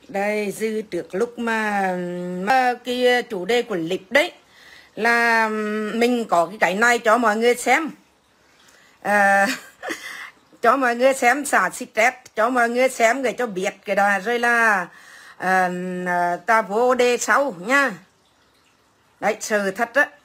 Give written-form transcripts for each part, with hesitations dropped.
Đây dư trước lúc mà cái chủ đề của clip đấy là mình có cái này cho mọi người xem. Cho mọi người xem xả stress, cho mọi người xem để cho biết cái đó rồi là ta vô đề sau nha. Đấy, sự thật á.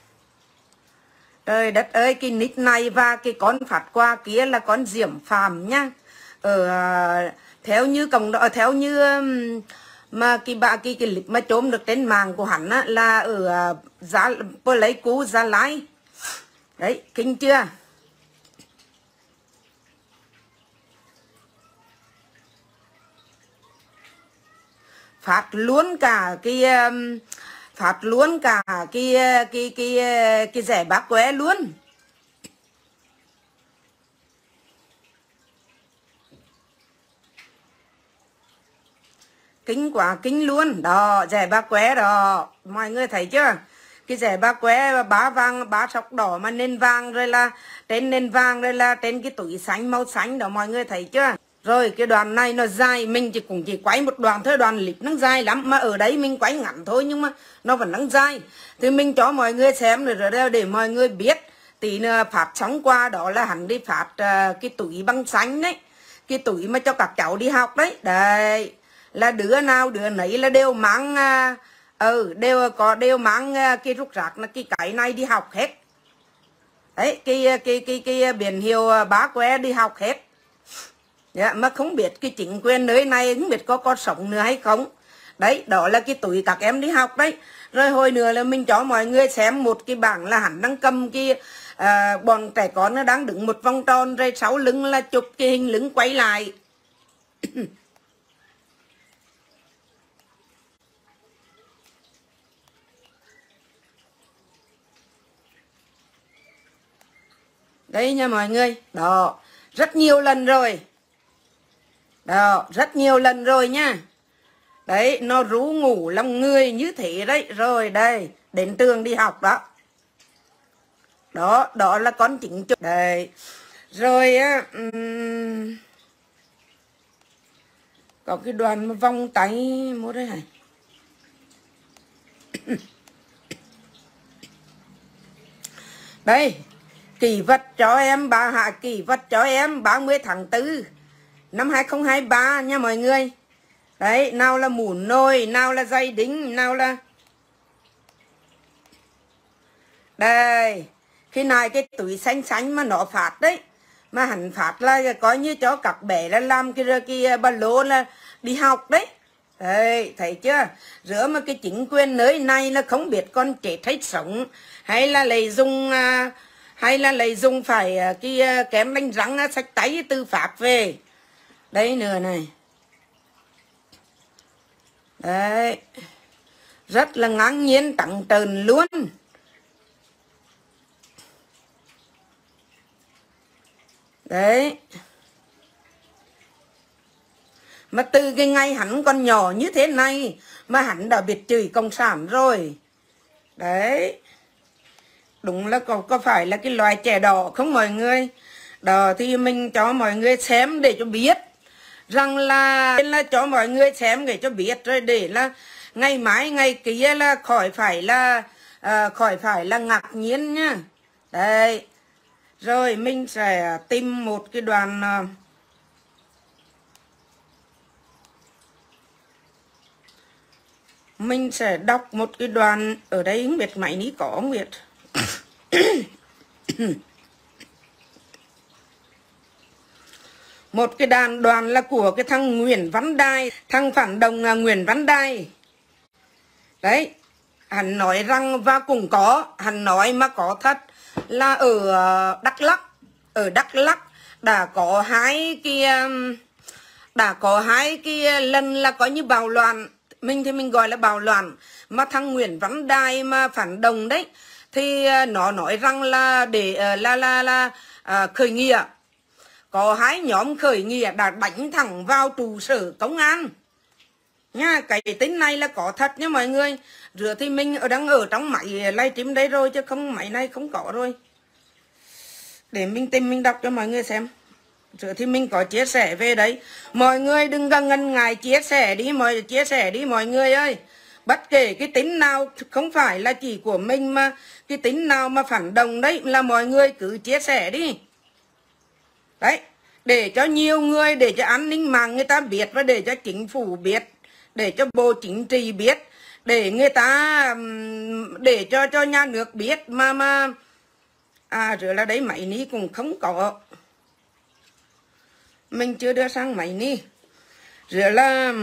Trời đất ơi, cái nick này và cái con phát qua kia là con Diễm Phạm nha. Theo như theo như mà cái clip mà trốn được trên mạng của hắn á, là ở Pleiku Gia Lai. Đấy, kinh chưa? Phát luôn cả cái rẻ bác quế luôn. Kinh quá kinh luôn đó, rẻ bác quế đó, mọi người thấy chưa? Cái rẻ bác quế bá vàng bá sọc đỏ mà nền vàng, rồi là trên nền vàng, rồi là trên cái túi xanh màu xanh đó, mọi người thấy chưa? Rồi cái đoạn này nó dài, mình cũng chỉ quay một đoạn thôi, đoạn clip nó dài lắm, mà ở đấy mình quay ngắn thôi nhưng mà nó vẫn đang dài. Thì mình cho mọi người xem rồi để mọi người biết. Tí nữa phát sóng qua đó là hắn đi phát cái túi băng xanh đấy, cái túi mà cho các cháu đi học đấy. Đây là đứa nào đứa nấy là đều mang đều mang cái rút rác là cái này đi học hết. Đấy, cái biển hiệu bá que đi học hết. Dạ, mà không biết cái chính quyền nơi này không biết có sống nữa hay không. Đấy, đó là cái túi các em đi học đấy. Rồi hồi nữa là mình cho mọi người xem một cái bảng là hắn đang cầm cái bọn trẻ con nó đang đứng một vòng tròn, rồi sau lưng là chụp cái hình lưng quay lại. Đây nha mọi người, đó, rất nhiều lần rồi. Đó, rất nhiều lần rồi nha. Đấy, nó rú ngủ lòng người như thế đấy. Rồi đây, đến trường đi học đó. Đó, đó là con chính chủ. Đấy, rồi á, có cái đoàn mà vòng tay mua đây này. Đây, kỷ vật cho em, kỷ vật cho em 30 tháng 4 năm 2023 nha mọi người. Đấy, nào là mũ nồi, nào là dây đính, nào là... Đây, khi này cái túi xanh xanh mà nó phát đấy. Mà hắn phát là coi như cho các bé là làm cái ba lô là đi học đấy. Đấy, thấy chưa? Rửa mà cái chính quyền nơi này là không biết con chết hay sống. Hay là lấy dùng phải cái kém đánh răng sách tay từ Pháp về. Đấy nữa này. Đấy, rất là ngang nhiên trắng trơn luôn. Đấy, mà từ cái ngày hắn còn nhỏ như thế này mà hắn đã biết chửi cộng sản rồi. Đấy, đúng là có phải là cái loài trẻ đỏ không mọi người? Đó thì mình cho mọi người xem để cho biết rằng là cho mọi người xem để cho biết, rồi để là ngày mai ngày kia là khỏi phải là ngạc nhiên nhá. Đấy, rồi mình sẽ tìm một cái đoạn mình sẽ đọc một cái đoạn ở đây, không biết máy ní có không biết. Một cái đoàn là của cái thằng Nguyễn Văn Đài, thằng phản động Nguyễn Văn Đài. Đấy, hắn nói rằng, và cũng có, hắn nói mà có thật, là ở Đắk Lắk đã có hai cái lần là có như bạo loạn. Mình thì mình gọi là bạo loạn. Mà thằng Nguyễn Văn Đài mà phản động đấy thì nó nói rằng là để khởi nghĩa. Có hai nhóm khởi nghĩa đã đánh thẳng vào trụ sở công an nha. Cái tin này là có thật nha mọi người. Rửa thì mình đang ở trong máy livestream đấy rồi, chứ không máy này không có rồi. Để mình tìm mình đọc cho mọi người xem. Rồi thì mình có chia sẻ về đấy. Mọi người đừng có ngần ngại chia sẻ đi mọi người ơi. Bất kể cái tính nào không phải là chỉ của mình, mà cái tính nào mà phản động đấy là mọi người cứ chia sẻ đi. Đấy, để cho nhiều người, để cho an ninh mạng người ta biết, và để cho chính phủ biết, để cho Bộ Chính trị biết, để người ta, để cho nhà nước biết mà rồi là đấy máy ní cũng không có. Mình chưa đưa sang máy ní. Rồi là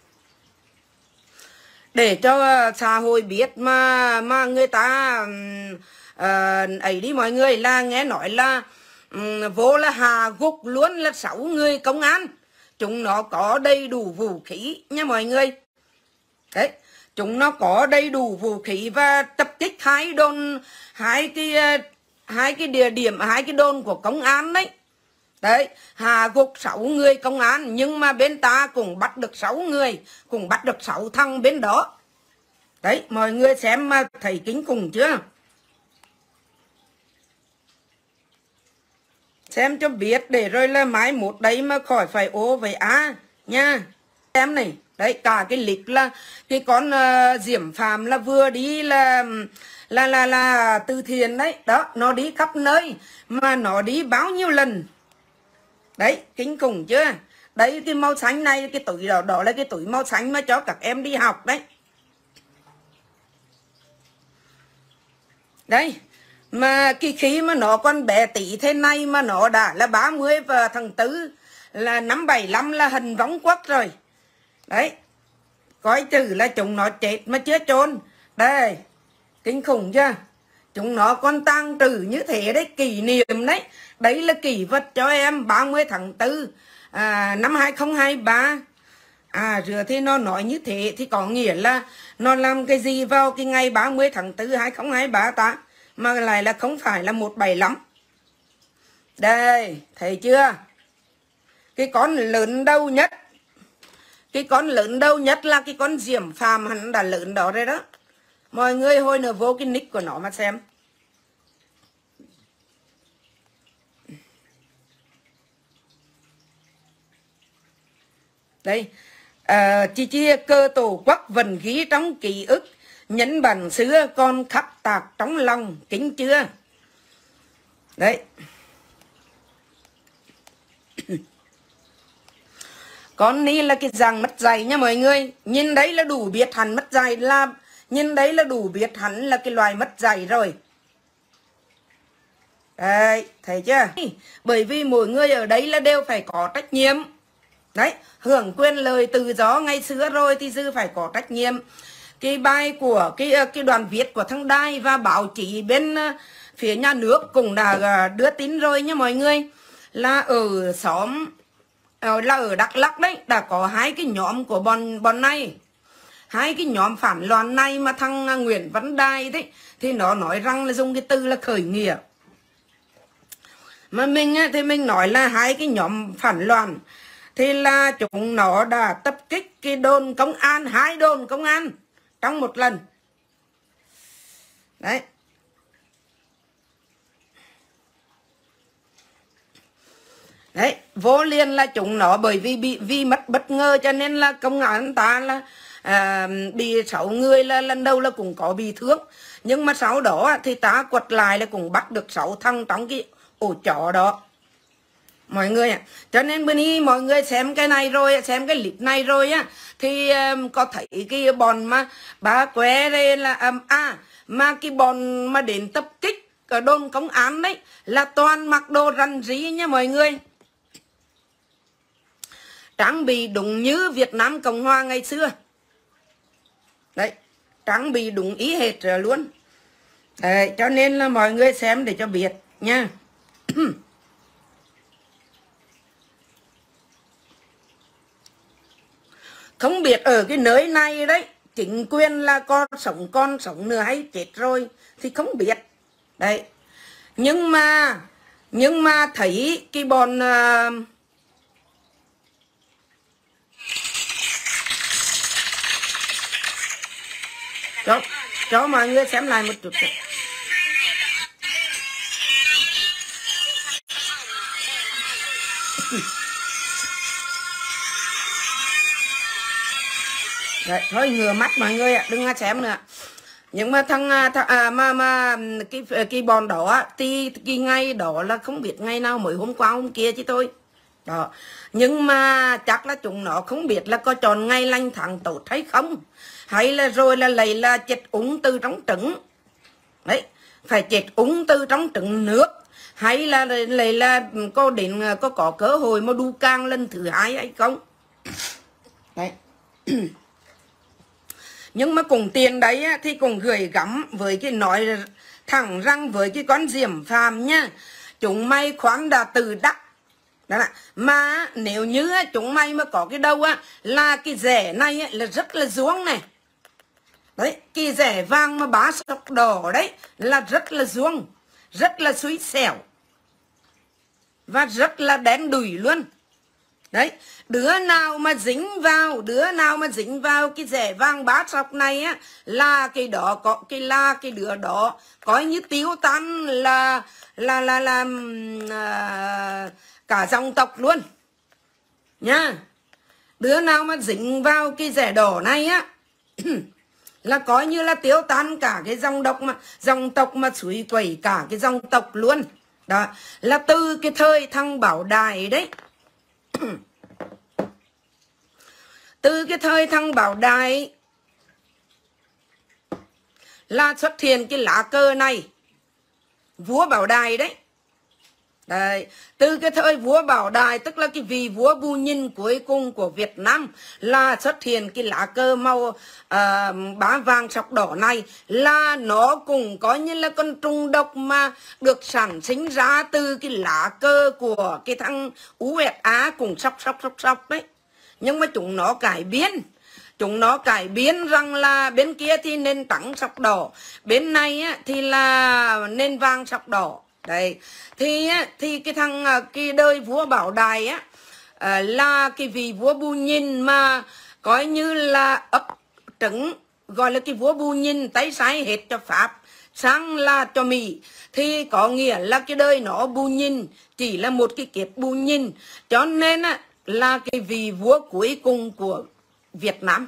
để cho xã hội biết mà người ta ấy đi mọi người, là nghe nói là vô là hạ gục luôn là 6 người công an. Chúng nó có đầy đủ vũ khí nha mọi người. Đấy, chúng nó có đầy đủ vũ khí và tập kích hai cái địa điểm, hai cái đồn của công an đấy. Đấy, hạ gục 6 người công an, nhưng mà bên ta cũng bắt được 6 người, cũng bắt được 6 thằng bên đó. Đấy, mọi người xem mà thấy kinh khủng chưa? Xem cho biết để rồi là mai một đấy mà khỏi phải ô với nha. Xem này, đấy cả cái lịch là cái con Diễm Phạm là vừa đi là từ thiện đấy. Đó, nó đi khắp nơi mà nó đi bao nhiêu lần. Đấy, kinh khủng chưa? Đấy, cái màu xanh này, cái túi đó là cái túi màu xanh mà cho các em đi học đấy. Đấy, mà cái khi mà nó còn bé tí thế này mà nó đã là 30 và tháng 4 là năm 75 là hình vong quốc rồi. Đấy, coi chừng là chúng nó chết mà chưa chôn. Đây, kinh khủng chưa? Chúng nó còn tàng trữ như thế đấy, kỷ niệm đấy. Đấy là kỷ vật cho em 30 tháng 4 năm 2023. Rồi thì nó nói như thế thì có nghĩa là nó làm cái gì vào cái ngày 30 tháng 4 2023 ta, mà lại là không phải là 175. Đây, thấy chưa? Cái con lớn đâu nhất, cái con lớn đâu nhất là cái con Diễm Phạm, hắn đã lớn đó rồi đó. Mọi người hồi nữa vô cái nick của nó mà xem. Đây, chi cơ tổ quốc vẫn ghi trong ký ức, nhấn bản xưa còn khắc tạc trong lòng, kính chưa? Đấy. Con ní là cái dạng mất dạy nha mọi người. Nhìn đấy là đủ biết hắn mất dạy, là nhìn đấy là đủ biết hắn là cái loài mất dạy rồi. Đấy, thấy chưa? Bởi vì mỗi người ở đấy là đều phải có trách nhiệm. Đấy, hưởng quyền lời tự do ngày xưa rồi thì dư phải có trách nhiệm. Cái bài của cái đoàn viết của thằng Đài và báo chí bên phía nhà nước cũng đã đưa tin rồi nha mọi người, là ở xóm là ở Đắk Lắk đấy đã có hai cái nhóm của bọn này, hai cái nhóm phản loạn này, mà thằng Nguyễn Văn Đài đấy thì nó nói rằng là dùng cái từ là khởi nghĩa. Mà mình thì mình nói là hai cái nhóm phản loạn thì là chúng nó đã tập kích cái đồn công an, 2 đồn công an trong một lần. Đấy. Đấy, vô liền là chúng nó bởi vì mất bất ngờ cho nên là công an ta là bị 6 người là lần đầu là cũng có bị thương. Nhưng mà sau đó thì ta quật lại là cũng bắt được 6 thằng trong cái ổ chó đó. Mọi người ạ, cho nên bên ý mọi người xem cái này rồi, xem cái clip này rồi á, thì có thấy cái bọn mà bà qué đây là mà cái bọn mà đến tập kích ở đồn công an đấy là toàn mặc đồ rằn rí nha mọi người. Trang bị đúng như Việt Nam Cộng Hòa ngày xưa. Đấy, trang bị đúng ý hệt rồi luôn. Đấy, cho nên là mọi người xem để cho biết nha. Không biết ở cái nơi này đấy, chính quyền là con sống nữa hay chết rồi thì không biết. Đấy. Nhưng mà thấy cái bọn cho mọi người xem lại một chút. Đấy, thôi ngừa mắt mọi người ạ, đừng xem nữa. Nhưng mà cái bọn đó thì cái ngày đó là không biết ngày nào, mới hôm qua hôm kia chứ thôi đó. Nhưng mà chắc là chúng nó không biết là có chọn ngày lành tháng tốt hay không, hay là rồi là lấy là chết úng từ trong trứng đấy, phải chết úng từ trong trứng nước, hay là lấy là có cơ hội mà đu càng lần thứ hai hay không đấy. Nhưng mà cùng tiền đấy thì cũng gửi gắm với cái nói thẳng răng với cái con Diễm Phạm nhá, chúng mày khoáng đã từ đắc đó là. Mà nếu như chúng mày mà có cái đâu là cái rẻ này là rất là ruông này đấy, cái rẻ vàng mà bá sọc đỏ đấy là rất là ruông, rất là xui xẻo và rất là đen đủi luôn đấy. Đứa nào mà dính vào cái rẻ vàng bá sọc này là cái đó có cái đứa đó coi như tiêu tan là cả dòng tộc luôn nha. Đứa nào mà dính vào cái rẻ đỏ này là coi như là tiêu tan cả cái dòng tộc mà suy quẩy cả cái dòng tộc luôn đó. Là từ cái thời thằng Bảo Đại đấy từ cái thời thằng Bảo Đại là xuất hiện cái lá cờ này, vua Bảo Đại đấy. Đấy, từ cái thời vua Bảo Đại, tức là cái vị vua bù nhìn cuối cùng của Việt Nam, là xuất hiện cái lá cờ màu bá vàng sọc đỏ này, là nó cũng có như là con trùng độc mà được sản sinh ra từ cái lá cờ của cái thằng USA cùng sọc đấy. Nhưng mà chúng nó cải biến rằng là bên kia thì nên trắng sọc đỏ, bên này thì là nên vàng sọc đỏ đấy. Thì cái đời vua Bảo Đại là cái vị vua bù nhìn mà coi như là ấp trứng, gọi là cái vua bù nhìn tay sai hết cho Pháp sang là cho Mỹ, thì có nghĩa là cái đời nó bù nhìn chỉ là một cái kiếp bù nhìn, cho nên là cái vị vua cuối cùng của Việt Nam.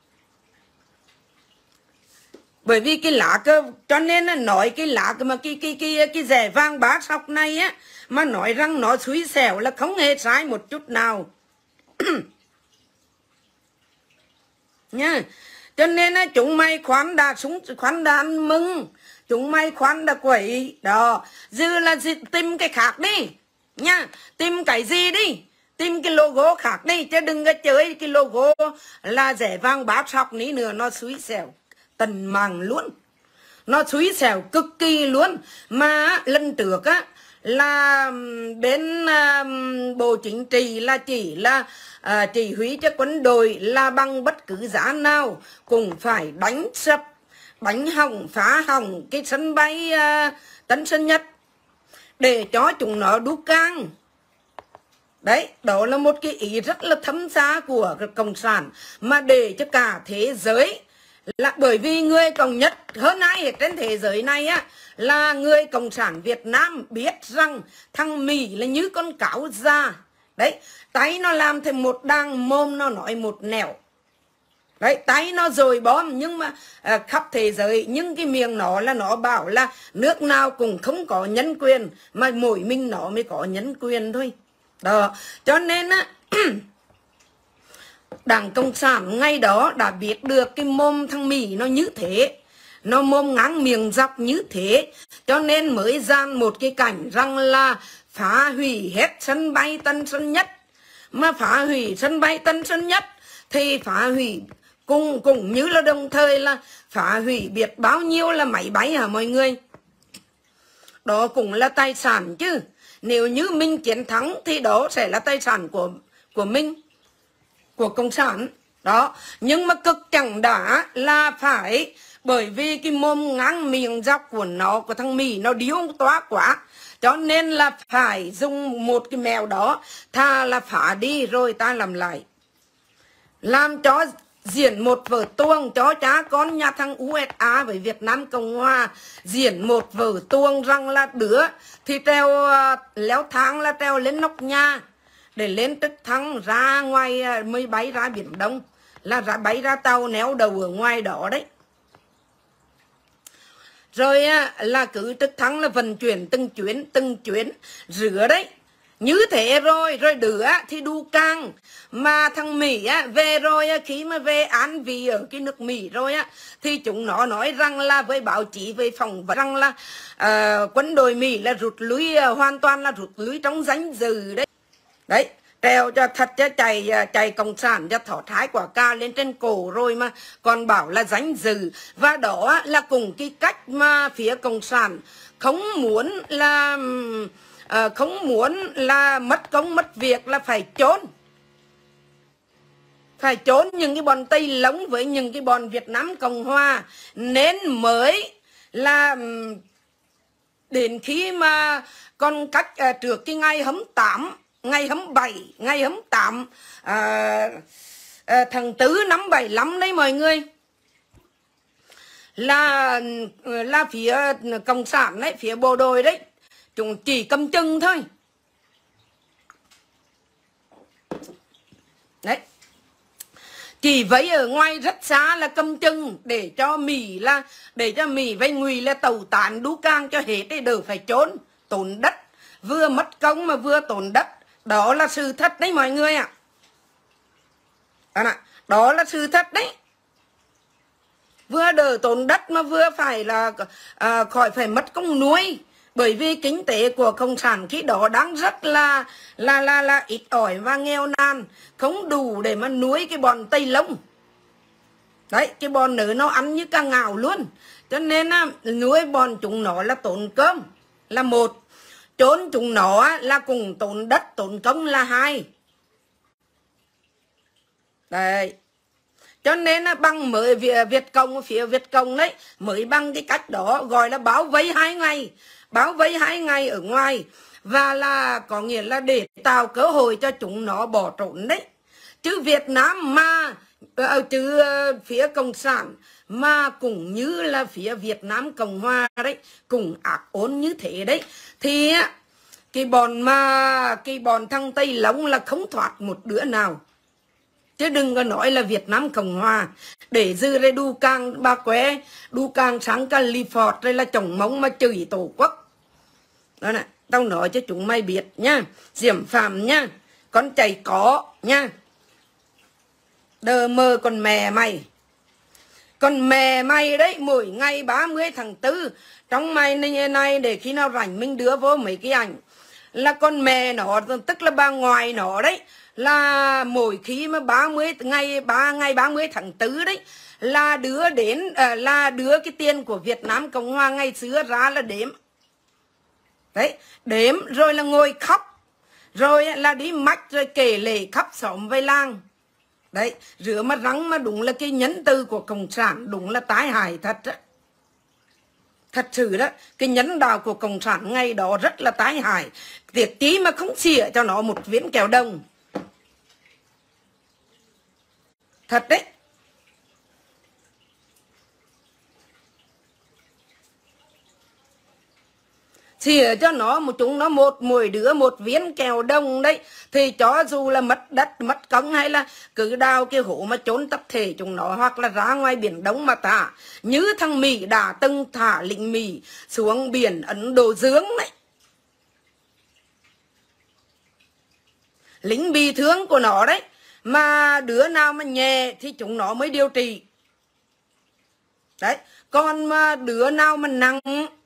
Bởi vì cái lá cơ, cho nên là nói cái lá mà cái rẻ vàng bá sọc này mà nói rằng nó xui xẻo là không hề sai một chút nào nha. Cho nên chúng mày khoan đàn mừng, chúng mày khoan đã quẩy đó, dư là tìm cái khác đi nha, tìm cái gì đi, tìm cái logo khác đi, chứ đừng có chơi cái logo là rẻ vàng bá sọc ní nữa, nó xui xẻo tần màng luôn, nó xui xẻo cực kỳ luôn. Mà lần trước là bên bộ chính trị là chỉ là chỉ huy cho quân đội là bằng bất cứ giá nào cũng phải đánh sập, đánh hỏng, phá hỏng cái sân bay Tân Sơn Nhất để cho chúng nó đu cang. Đấy, đó là một cái ý rất là thâm xa của Cộng sản, mà để cho cả thế giới là, bởi vì người cộng nhất hơn ai hết trên thế giới này là người Cộng sản Việt Nam biết rằng thằng Mỹ là như con cáo già. Đấy, tay nó làm thêm một đằng, mồm nó nói một nẻo. Đấy, tay nó rồi bom, nhưng mà khắp thế giới, nhưng cái miệng nó là nó bảo là nước nào cũng không có nhân quyền, mà mỗi mình nó mới có nhân quyền thôi. Đó, cho nên Đảng Cộng sản ngay đó đã biết được cái mồm thằng Mỹ nó như thế, nó mồm ngang miệng dọc như thế, cho nên mới gian một cái cảnh rằng là phá hủy hết sân bay Tân Sơn Nhất. Mà phá hủy sân bay Tân Sơn Nhất thì phá hủy cũng như là đồng thời là phá hủy biết bao nhiêu là máy bay hả mọi người. Đó cũng là tài sản chứ. Nếu như mình chiến thắng thì đó sẽ là tài sản của mình, của Cộng sản. Đó, nhưng mà cực chẳng đã là phải, bởi vì cái mồm ngang miệng dọc của nó, của thằng Mỹ nó điêu toá quá, cho nên là phải dùng một cái mèo đó, thà là phá đi rồi ta làm lại. Làm cho diễn một vở tuồng cho cha con nhà thằng USA với Việt Nam Cộng Hòa, diễn một vở tuồng rằng là đứa thì treo léo thang là treo lên nóc nhà để lên trực thăng ra ngoài, mới bay ra Biển Đông. là bay ra tàu néo đầu ở ngoài đó đấy. Rồi là cứ trực thăng là vận chuyển từng chuyến rửa đấy. Như thế rồi đứa thì đu càng. Mà thằng Mỹ về rồi, khi mà về án vì ở cái nước Mỹ rồi thì chúng nó nói rằng là với báo chí, với phỏng vấn rằng là quân đội Mỹ là rút lui, hoàn toàn là rút lui trong danh dự đấy. Đấy, treo cho thật cho chạy cộng sản cho thỏ thái quả ca lên trên cổ rồi mà còn bảo là danh dự. Và đó là cùng cái cách mà phía cộng sản không muốn là mất công mất việc, là phải trốn những cái bọn Tây Lống với những cái bọn Việt Nam Cộng Hòa, nên mới là đến khi mà còn cách trước cái ngày hấm 8, ngày hấm 7, ngày hấm 8 tháng 4 năm 75 đấy mọi người, là phía cộng sản đấy, phía bộ đội đấy, chúng chỉ cầm chừng thôi. Đấy, chỉ vấy ở ngoài rất xa là cầm chừng để cho Mỹ với Ngụy là tẩu tán đú càng cho hết để đỡ phải trốn tốn đất, vừa mất công mà vừa tốn đất. Đó là sự thật đấy mọi người ạ. Đó là sự thật đấy. Vừa đỡ tốn đất mà vừa phải là khỏi phải mất công nuôi. Bởi vì kinh tế của cộng sản khi đó đang rất là ít ỏi và nghèo nàn, không đủ để mà nuôi cái bọn Tây Lông. Đấy, cái bọn nữa nó ăn như cá ngào luôn. Cho nên nuôi bọn chúng nó là tốn cơm là một, trốn chúng nó là cùng tốn đất tốn công là hai. Đấy, cho nên bằng mới Việt Cộng, phía Việt Cộng đấy mới bằng cái cách đó, gọi là báo vây 2 ngày. Báo vây 2 ngày ở ngoài. Và là có nghĩa là để tạo cơ hội cho chúng nó bỏ trốn đấy. Chứ Việt Nam mà chứ phía Cộng sản mà cũng như là phía Việt Nam Cộng Hòa đấy, cùng ác ôn như thế đấy, thì cái bọn thằng Tây Lông là không thoát một đứa nào. Chứ đừng có nói là Việt Nam Cộng Hòa. Để dư đây đu càng bà qué, đu càng sáng California đây là chồng mông mà chửi tổ quốc. Đó nè, tao nói cho chúng mày biết nha. Diễm Phạm nha, con chạy có nha. Đờ mơ con mẹ mày. Còn mẹ mày đấy, mỗi ngày 30 tháng 4 trong mày này để khi nào rảnh mình đưa vô mấy cái ảnh. Là con mẹ nó, tức là bà ngoại nó đấy, là mỗi khi mà 30 ngày 30 tháng 4 đấy là đưa đến là đưa cái tiền của Việt Nam Cộng Hòa ngày xưa ra là đếm. Đấy, đếm rồi là ngồi khóc, rồi là đi mách rồi kể lể khắp xóm với làng. Đấy, rửa mà răng mà đúng là cái nhẫn từ của cộng sản, đúng là tái hại thật đó. Thật sự đó, cái nhẫn đạo của cộng sản ngày đó rất là tái hại. Tiết chí mà không xỉa cho nó một viên kẹo đồng. Thật đấy. Xỉa cho nó chúng nó mỗi đứa một viên kẹo đồng đấy, thì cho dù là mất đất mất công hay là cứ đào cái hố mà trốn tập thể chúng nó, hoặc là ra ngoài biển Đông mà thả, như thằng Mỹ đã từng thả lính Mỹ xuống biển Ấn Độ Dương đấy. Lính bị thương của nó đấy, mà đứa nào mà nhẹ thì chúng nó mới điều trị. Đấy, còn mà đứa nào mà nặng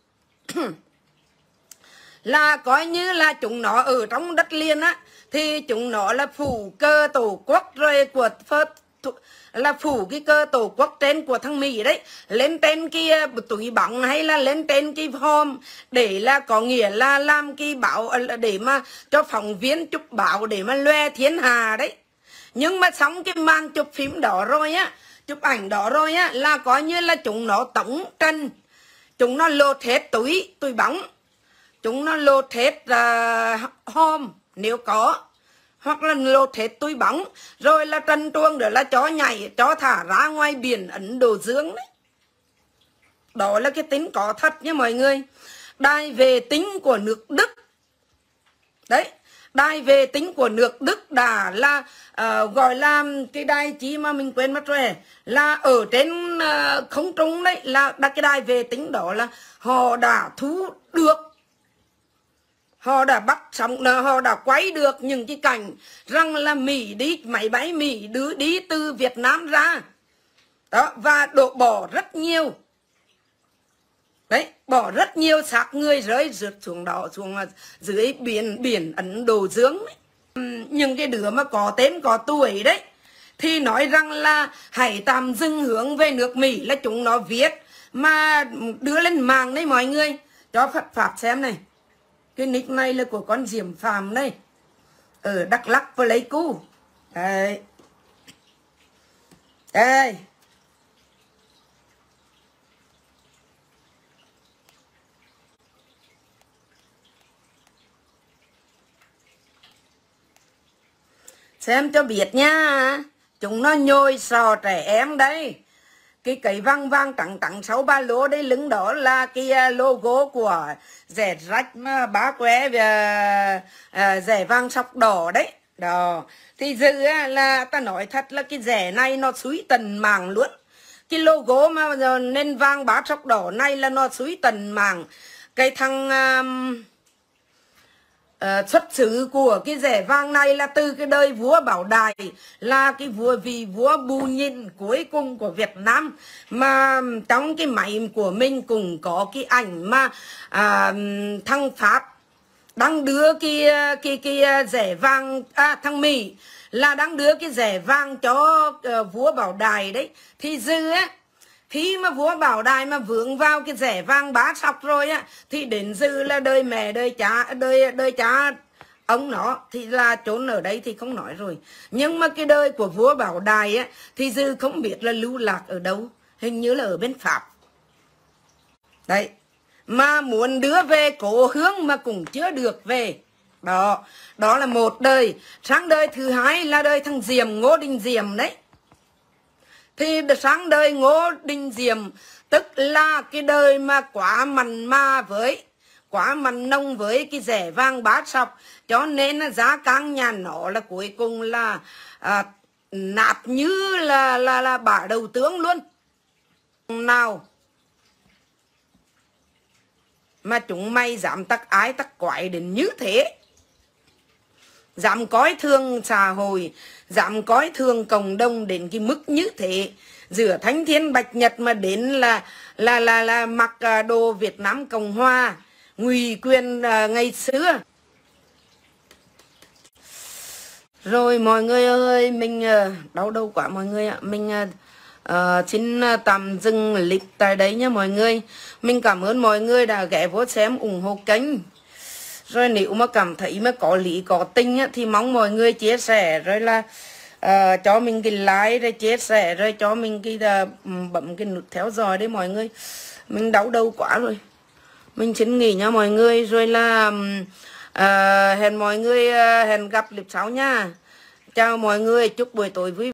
là coi như là chúng nó ở trong đất liền á, thì chúng nó là phủ cơ tổ quốc rồi của là phủ cái cơ tổ quốc trên của thằng Mỹ đấy lên trên cái túi bóng hay là lên trên cái form, để là có nghĩa là làm cái báo để mà cho phóng viên chụp báo để mà loe thiên hà đấy. Nhưng mà xong cái màn chụp phim đó rồi á, chụp ảnh đó rồi á, là coi như là chúng nó tống trần, chúng nó lột hết túi bóng, chúng nó lột hết hôm nếu có, hoặc là lột hết túi bóng, rồi là trần truông rồi là cho nhảy, cho thả ra ngoài biển Ấn Độ Dương đấy. Đó là cái tính có thật nha mọi người. Đài vệ tinh của nước Đức đấy, Đài vệ tinh của nước Đức đã là gọi là cái đài chí mà mình quên mất rồi, là ở trên không trung đấy, là cái đài vệ tinh đó là họ đã thu được, họ đã bắt sóng, họ đã quay được những cái cảnh rằng là Mỹ đi, máy bay Mỹ đi từ Việt Nam ra đó, và đổ bỏ rất nhiều đấy, bỏ rất nhiều xác người rơi rớt xuống đó, xuống dưới biển Ấn Độ Dương đấy. Những cái đứa mà có tên có tuổi đấy thì nói rằng là hãy tạm dừng hướng về nước Mỹ, là chúng nó viết mà đưa lên mạng đấy mọi người, cho Phật Pháp xem này. Cái nick này là của con Diễm Phạm đây, ở Đắk Lắk và Pleiku đấy. Đây xem cho biết nha, chúng nó nhồi sò trẻ em đấy. Cái vàng vàng trắng trắng 6 ba lô đấy, lưng đó là cái logo của rẻ rách mà bá qué về rẻ vàng sọc đỏ đấy đó. Thì dự là ta nói thật là cái rẻ này nó xúi tần màng luôn. Cái logo mà nên vàng bá sọc đỏ này là nó xúi tần màng. Cái thằng xuất xứ của cái rẻ vàng này là từ cái đời vua Bảo Đại, là cái vị vua Bù Nhìn cuối cùng của Việt Nam. Mà trong cái máy của mình cũng có cái ảnh mà thằng Pháp đang đưa cái rẻ vàng, thằng Mỹ là đang đưa cái rẻ vàng cho vua Bảo Đại đấy. Thì dư á, khi mà vua Bảo Đại mà vướng vào cái rẻ vàng bá sọc rồi á, thì đến dư là đời mẹ đời cha ông nó thì là trốn ở đây thì không nói rồi. Nhưng mà cái đời của vua Bảo Đại á thì dư không biết là lưu lạc ở đâu, hình như là ở bên Pháp đấy, mà muốn đưa về cố hương mà cũng chưa được về đó. Đó là một đời. Sang đời thứ hai là đời thằng Diệm, Ngô Đình Diệm đấy. Thì sang đời Ngô Đình Diệm tức là cái đời mà quá mặn mà với, quá mặn nông với cái rẻ vàng bá sọc, cho nên là giá càng nhà nó là cuối cùng là nạp như là bả đầu tướng luôn. Nào mà chúng mày dám tắc ái tắc quái đến như thế, dám coi thường xã hội, dám coi thường cộng đồng đến cái mức như thế. Giữa Thánh Thiên Bạch Nhật mà đến là mặc đồ Việt Nam Cộng Hòa, ngụy quyền ngày xưa. Rồi mọi người ơi, mình đau đầu quá mọi người ạ. Mình xin tạm dừng lịch tại đấy nha mọi người. Mình cảm ơn mọi người đã ghé vô xem ủng hộ kênh. Rồi nếu mà cảm thấy mà có lý có tình á, thì mong mọi người chia sẻ, rồi là cho mình cái like, rồi chia sẻ, rồi cho mình cái bấm cái nút theo dõi đấy mọi người. Mình đau đầu quá rồi. Mình xin nghỉ nha mọi người. Rồi là hẹn mọi người hẹn gặp clip sau nha. Chào mọi người, chúc buổi tối vui vẻ.